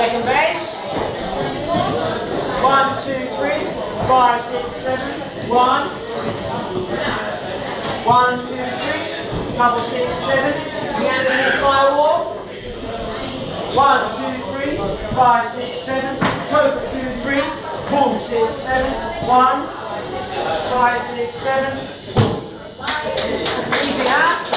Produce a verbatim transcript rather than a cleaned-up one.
Second base. One, two, three, five, six, seven. One. One, two, three. Couple, six, seven. The end of the firewall. One, two, three, five, six, seven. Cobra, two, three. Boom, six, seven. One, five, six, seven. Easy, huh?